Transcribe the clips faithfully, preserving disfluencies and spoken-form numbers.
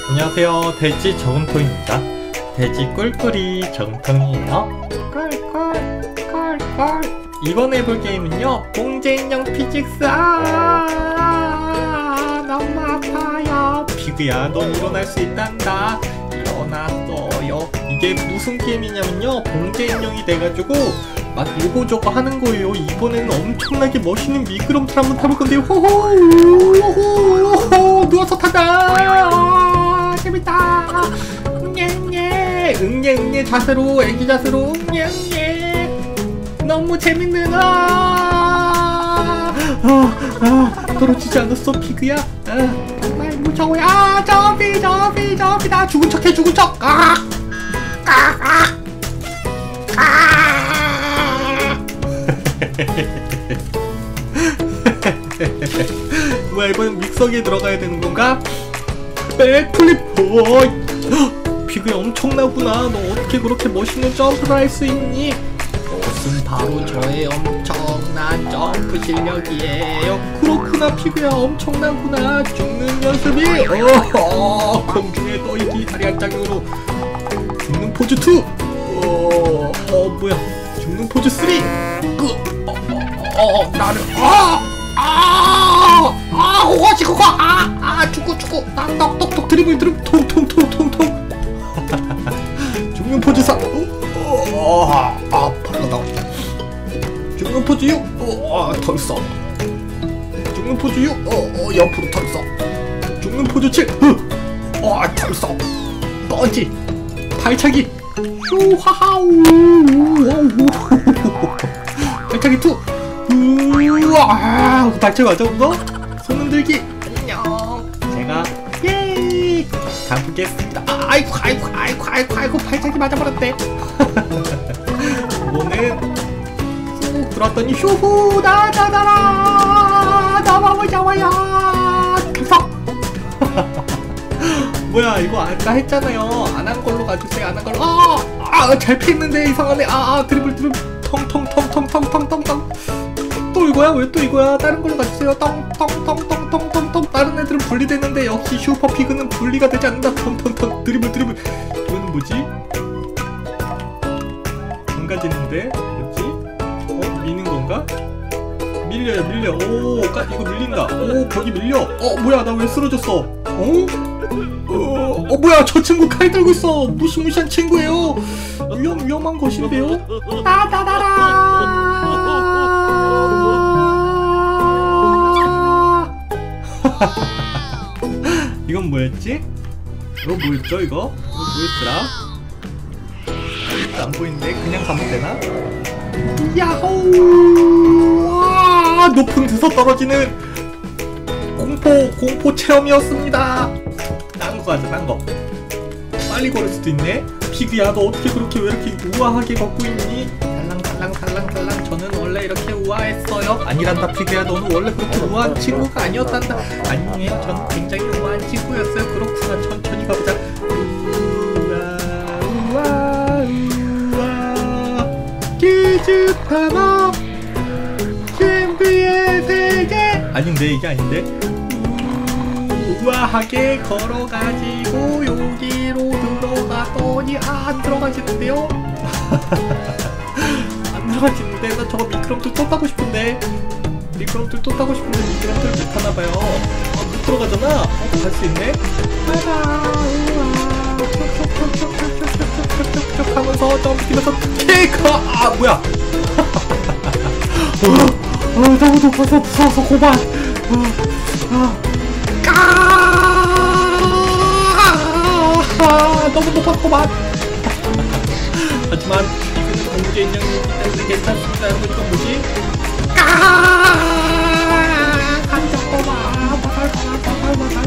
안녕하세요, 돼지 저금통입니다. 돼지 꿀꿀이 정통이에요. 꿀꿀 꿀꿀. 이번 해볼 게임은요, 봉제 인형 피직스. 아 너무 아파요. 피그야, 넌 일어날 수 있단다. 일어났어요. 이게 무슨 게임이냐면요, 봉제 인형이 돼가지고 막 요거저거 하는 거예요. 이번에는 엄청나게 멋있는 미끄럼틀 한번 타볼 건데요. 호호 누워서 타자. 재밌다. 응예응예 응예 응예 자세로, 애기 자세로. 응예 응예 너무 재밌는. 아, 아, 아 떨어지지 않았어 피그야. 아, 정말 무서워요. 아 점피 점피 점피. 나 죽은 척해 죽은 척. 아, 아, 아, 아. 뭐야, 이번엔 믹서기에 들어가야 되는 건가? 백플리퍼. 피그야 엄청나구나. 너 어떻게 그렇게 멋있는 점프를 할 수 있니? 그것은 바로 저의 엄청난 점프 실력이에요. 그렇구나 피그야, 엄청나구나. 죽는 연습이. 어허, 공중에 떠있기 다리 한 짝으로. 죽는 포즈 투. 어, 어 뭐야, 죽는 포즈 쓰리. 그, 어, 어, 어, 나를, 아, 아, 아, 오가지 그거, 아, 아, 죽고 죽고, 난 똑똑똑 드리블 드리블, 통통통통통. 죽는 포즈 사, 어, 어, 아, 발라다. 죽는 포즈 육, 어, 아, 털썩. 죽는 포즈 육, 어, 어, 옆으로 털썩. 죽는 포즈 칠, 어, 아, 털썩. 펀치, 발차기. 슈하하우. 발차기 투. 우와, 발차기 맞아 그거? 손 흔들기. 안녕. 제가 예이 가보겠습니다. 아, 아이고 아이고 아이고 아이고 아이고 발차기 맞아버렸대. 이거는 쑥 들어왔더니 휴후 나나나라 너무 무서워요. 턱. 뭐야, 이거 아까 했잖아요. 안 한 걸로 가주세요. 안 한 걸로. 아, 아, 잘 피했는데 이상하네. 아, 아 드리블 드리블. 텅텅텅텅텅텅텅텅. 또 이거야? 왜 또 이거야? 다른 걸로 가주세요. 텅텅텅텅텅텅텅. 다른 애들은 분리되는데 역시 슈퍼 피그는 분리가 되지 않는다. 텅텅텅 드리블 드리블. 이거는 뭐지? 안 가지는데? 뭐지? 어? 미는 건가? 밀려요, 밀려. 오, 까, 이거 밀린다. 오, 벽이 밀려. 어, 뭐야, 나 왜 쓰러졌어? 어? 어, 어 뭐야, 저 친구 칼 들고 있어. 무시무시한 친구예요. 위험, 위험한 것인데요. 따다다라. 이건 뭐였지? 이거 뭐였죠, 이거? 이거 뭐였더라? 안 보이는데 그냥 가면 되나? 야호! 와, 높은 데서 떨어지는 공포 공포 체험이었습니다. 딴 거 가자, 딴 거. 빨리 걸을 수도 있네. 피그야, 너 어떻게 그렇게 왜 이렇게 우아하게 걷고 있니? 달랑달랑달랑달랑. 저는 원래 이렇게 우아했어요. 아니란다 피그야, 너는 원래 그렇게 우아한 친구가 아니었단다. 아니에요, 저는 굉장히 우아한 친구였어요. 그렇구나, 천천히 가보자. 우아 우아 우아 기즈타마 신비의 세계. 아닌데, 이게 아닌데. 우아하게 걸어가지고 여기로 들어가더니 아, 안 들어가지는데요? 안 들어가지는데. 나 저거 미끄럼틀 또 타고 싶은데. 미끄럼틀 또 타고 싶은데 미끄럼틀 못 타나봐요. 아, 못 들어가잖아. 어, 갈 수 있네. 우아 우아 촉촉촉촉촉촉촉촉촉 하면서 점프하면서 케이크. 아, 뭐야. 어, 어, 너무 높아서 무서워서 고만. 어, 어. 아, 너무 높았구만. 하지만 이거는 공개 인형이기 때문에 괜찮습니다. 여러분, 이건 뭐지? 까 간장꼬마 바살 바살 바살.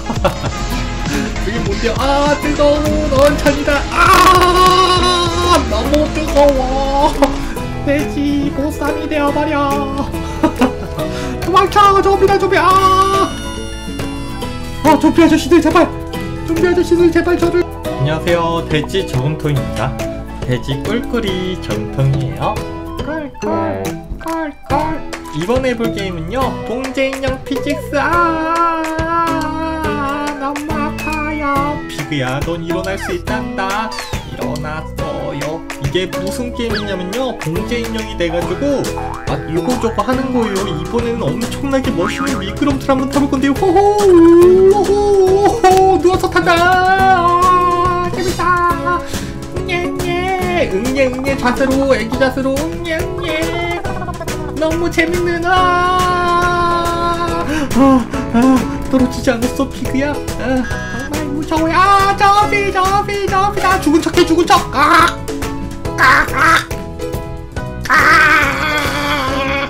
그게 뭔데요? 아, 뜨거운 원천이다. 아, 너무 뜨거워. 돼지 보쌈이 되어버려. 도망쳐, 좀비다 좀비. 아, 어, 좀비 아저씨들 제발. 좀비 아저씨들 제발 저를. 안녕하세요, 돼지 저금통입니다. 돼지 꿀꿀이 정통이에요. 꿀꿀 꿀꿀. 이번 해볼 게임은요, 봉제 인형 피직스. 아 너무 아파요. 잡아야. 피그야, 넌 일어날 수 있단다. 일어났어요. 이게 무슨 게임이냐면요, 봉제 인형이 돼가지고 막 이거저거 하는 거예요. 이번에는 엄청나게 멋있는 미끄럼틀 한번 타볼 건데요. 호호, 호호, 누워서 탄다. 아, 재밌다. 응애, 응애, 응애 자세로, 애기 자세로, 응애, 응애. 너무 재밌는, 아, 아, 아, 떨어지지 않았어, 피그야. 아, 정말 무서워요. 아, 저비, 저비, 저비, 나 죽은 척해, 죽은 척. 아, 아, 아, 아.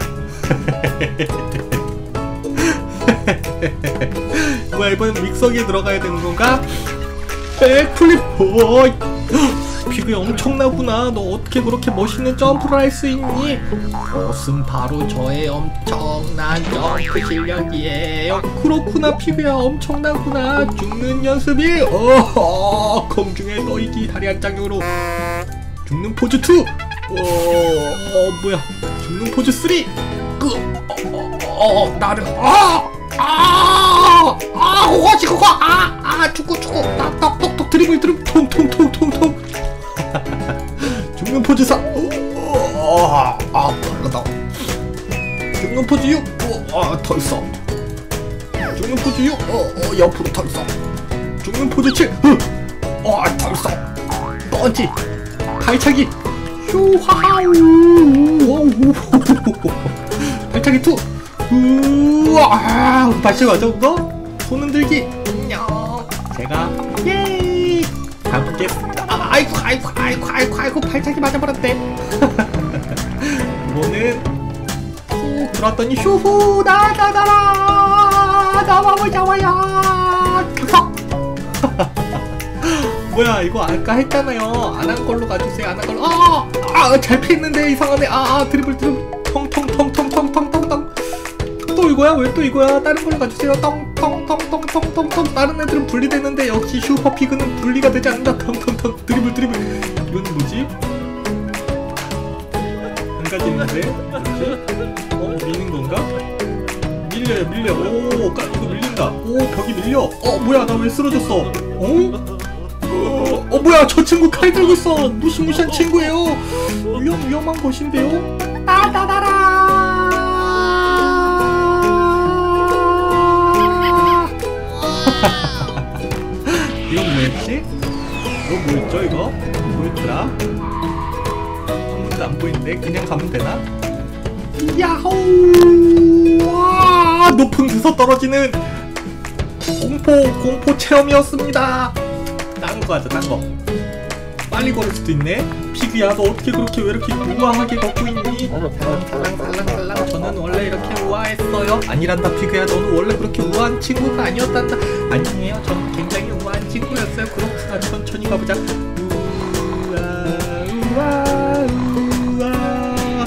뭐야, 이번엔 믹서기에 들어가야 되는 건가? 백플립, 오, 피그야 엄청나구나. 너 어떻게 그렇게 멋있는 점프를 할 수 있니? 그것은 바로 저의 엄청난 점프 실력이에요. 그렇구나, 피그야 엄청나구나. 죽는 연습이, 어허, 공중에 떠있기 다리 한 짝으로. 죽는 포즈 투. 어, 어 뭐야, 죽는 포즈 쓰리. 그, 어, 어, 어, 어 나를, 아, 아, 아, 오지 그거, 아, 아, 죽고 죽고, 딱딱톡톡 드리블 드리블, 통통통통통. 죽는 포즈 사. 어, 아, 빠르다. 죽는 포즈 육. 어, 아, 털썩. 죽는 포즈 육. 어, 어, 옆으로 털썩. 죽는 포즈 칠. 어, 아, 털썩. 펀치. 발차기. 휴하우. 발차기 투. 우와, 발차기 맞아 그거? 손 흔들기. 안녕. 제가 예이 가보겠습니다. 아, 아이고 아이고 아이고 아이고 아이고 발차기 맞아버렸대. 이거는 후 들어왔더니 휴후 나나나라 나와보 잡아야. 뭐야, 이거 아까 했잖아요. 안 한 걸로 가주세요. 안 한 걸로. 아, 아, 잘 피했는데 이상하네. 아, 아, 드리블 드리블. 텅텅텅텅텅텅텅텅. 또 이거야? 왜 또 이거야? 다른 걸로 가주세요. 텅텅텅텅텅텅텅. 다른 애들은 분리되는데 역시 슈퍼피그는 분리가 되지 않는다. 텅텅텅. 드리블 드리블. 이건 뭐지? 한 가지 있는데. 이렇게. 어, 미는 건가? 밀려요, 밀려. 오, 까, 이거 밀린다. 오, 벽이 밀려. 어, 뭐야, 나 왜 쓰러졌어? 어? 어, 어 뭐야, 저 친구 칼 들고 있어. 무시무시한 친구예요. 위험, 위험한 것인데요. 따다다라. 이건 뭐였지? 이거 뭐였죠, 이거? 뭐였더라? 아무도 안 보이는데 그냥 가면 되나? 야호! 와, 높은 데서 떨어지는 공포 공포 체험이었습니다. 딴 거 하자, 딴 거. 빨리 걸을 수도 있네. 피그야, 너 어떻게 그렇게 왜 이렇게 우아하게 걷고 있니? 살랑살랑살랑살랑. 저는 원래 이렇게 우아했어요. 아니란다, 피그야, 너는 원래 그렇게 우아한 친구가 아니었단다. 아니에요, 전 굉장히 우아한 친구였어요. 그렇구나, 천천히 가보자. 우아 우아 우아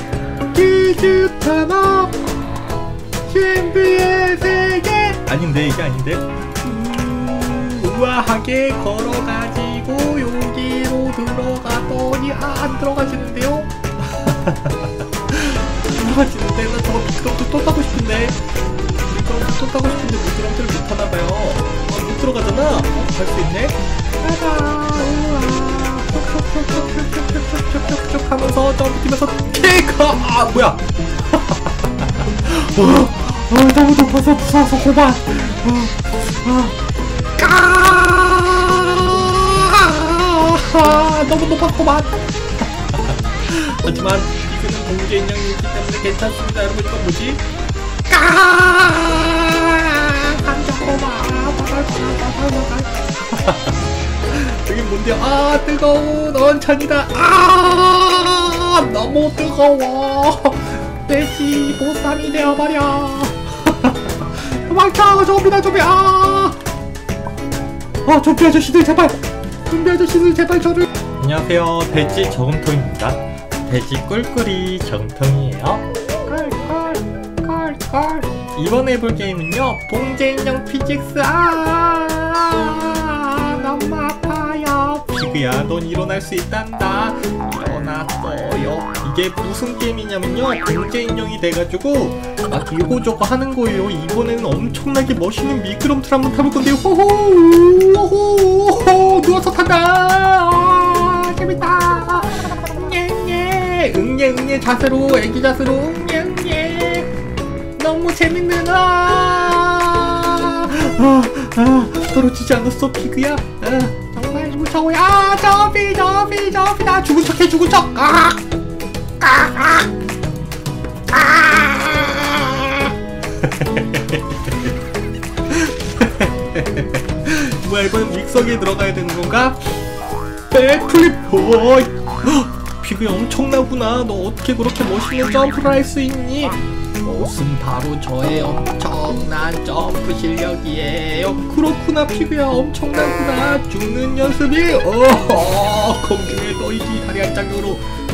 기즈타나 신비의 세계. 아닌데, 이게 아닌데. 우아하게 걸어가지고 여기로 들어가더니, 아, 안 들어가지는데요? 들어가지는데. 나 저거 미끄럼틀 또 타고 싶은데. 미끄럼틀 또 타고 싶은데 미끄럼틀을 못 타나봐요. 아, 못 들어가잖아. 어, 갈 수 있네. 가자. 우와. 촉촉촉촉촉촉촉촉촉촉 하면서 점프 뛰면서 케이크. 아, 뭐야. 어, 어, 너무 높아서 무서워서 고만. 어, 어. 아, 너무 높았구만. 하지만 이거는 공개 인형이기 때문에 괜찮습니다. 여러분, 이건 뭐지? 까 여기 뭔데요? 아, 뜨거운 온천이다. 아, 너무 뜨거워. 내시 보쌈이 되어버려. 도망쳐, 좀비다, 좀비. 아, 아, 좀비 아저씨들 제발. 좀비 아저씨들 제발 저를. 안녕하세요, 돼지 저금통입니다. 돼지 꿀꿀이 저금통이에요. 꿀꿀꿀꿀. 이번에 해볼 게임은요, 봉제 인형 피직스. 아, 너무 아파요. 피그야, 넌 일어날 수 있단다. 일어났어요. 이게 무슨 게임이냐면요, 봉제 인형이 돼가지고 막 이거저거 하는 거예요. 이번에는 엄청나게 멋있는 미끄럼틀 한번 타볼 건데요. 호호, 호호. 자세로 애기 자세로 냥냥 너무 재밌는 아, 아, 아 떨어지지 않았어 피그야. 아, 정말 무서워. 아 저비 저비 저비 나 죽은 척해 죽은 척. 아, 아, 아, 아. 뭐야 이번엔 믹서기에 들어가야 되는 건가? 백플립. 오, 피그야 엄청나구나. 너 어떻게 그렇게 멋있는 점프를 할 수 있니? 옷은 바로 저의 엄청난 점프 실력이에요. 그렇구나 피그야 엄청나구나. 죽는 연습이. 어, 공중에 떠있지 다리 한 짝으로